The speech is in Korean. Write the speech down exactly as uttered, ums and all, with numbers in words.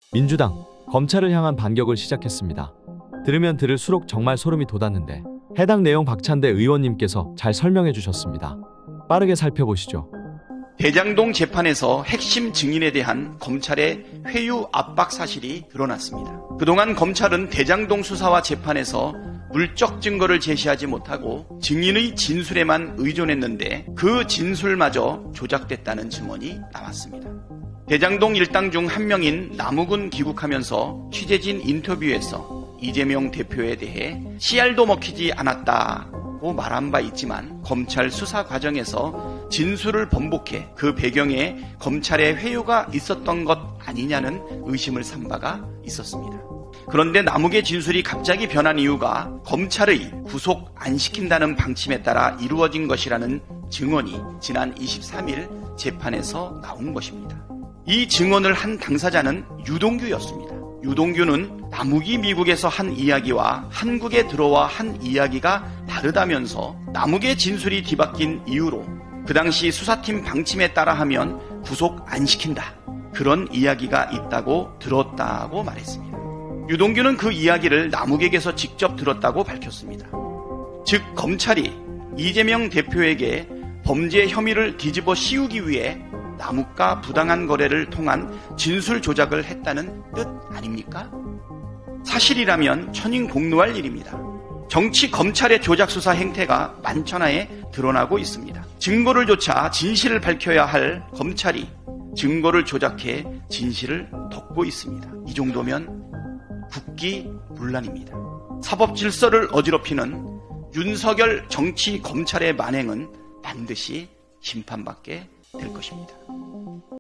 민주당, 검찰을 향한 반격을 시작했습니다. 들으면 들을수록 정말 소름이 돋았는데 해당 내용 박찬대 의원님께서 잘 설명해 주셨습니다. 빠르게 살펴보시죠. 대장동 재판에서 핵심 증인에 대한 검찰의 회유 압박 사실이 드러났습니다. 그동안 검찰은 대장동 수사와 재판에서 물적 증거를 제시하지 못하고 증인의 진술에만 의존했는데 그 진술마저 조작됐다는 증언이 나왔습니다. 대장동 일당 중 한 명인 남욱은 귀국하면서 취재진 인터뷰에서 이재명 대표에 대해 씨알도 먹히지 않았다고 말한 바 있지만 검찰 수사 과정에서 진술을 번복해 그 배경에 검찰의 회유가 있었던 것 아니냐는 의심을 산 바가 있었습니다. 그런데 남욱의 진술이 갑자기 변한 이유가 검찰의 구속 안 시킨다는 방침에 따라 이루어진 것이라는 증언이 지난 이십삼 일 재판에서 나온 것입니다. 이 증언을 한 당사자는 유동규였습니다. 유동규는 남욱이 미국에서 한 이야기와 한국에 들어와 한 이야기가 다르다면서 남욱의 진술이 뒤바뀐 이유로 그 당시 수사팀 방침에 따라 하면 구속 안 시킨다. 그런 이야기가 있다고 들었다고 말했습니다. 유동규는 그 이야기를 남욱에게서 직접 들었다고 밝혔습니다. 즉 검찰이 이재명 대표에게 범죄 혐의를 뒤집어 씌우기 위해 남욱과 부당한 거래를 통한 진술 조작을 했다는 뜻 아닙니까? 사실이라면 천인공노할 일입니다. 정치 검찰의 조작 수사 행태가 만천하에 드러나고 있습니다. 증거를 조차 진실을 밝혀야 할 검찰이 증거를 조작해 진실을 덮고 있습니다. 이 정도면 국기문란입니다. 사법 질서를 어지럽히는 윤석열 정치 검찰의 만행은 반드시 심판받게 될 것입니다.